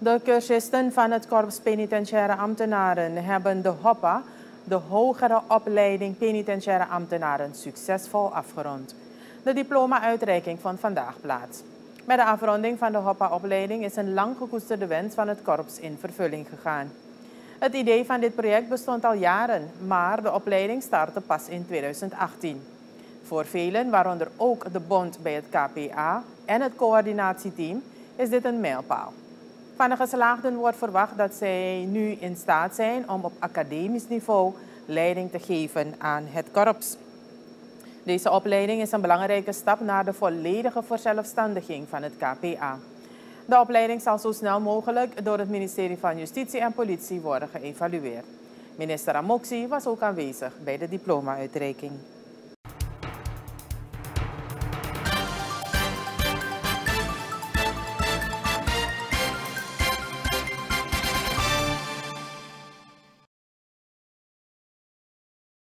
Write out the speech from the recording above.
De cursisten van het Korps Penitentiaire Ambtenaren hebben de HOPA, de Hogere Opleiding Penitentiaire Ambtenaren, succesvol afgerond. De diploma-uitreiking vond vandaag plaats. Met de afronding van de HOPA-opleiding is een lang gekoesterde wens van het korps in vervulling gegaan. Het idee van dit project bestond al jaren, maar de opleiding startte pas in 2018. Voor velen, waaronder ook de bond bij het KPA en het coördinatieteam, is dit een mijlpaal. Van de geslaagden wordt verwacht dat zij nu in staat zijn om op academisch niveau leiding te geven aan het korps. Deze opleiding is een belangrijke stap naar de volledige verzelfstandiging van het KPA. De opleiding zal zo snel mogelijk door het ministerie van Justitie en Politie worden geëvalueerd. Minister Amoksi was ook aanwezig bij de diploma-uitreiking.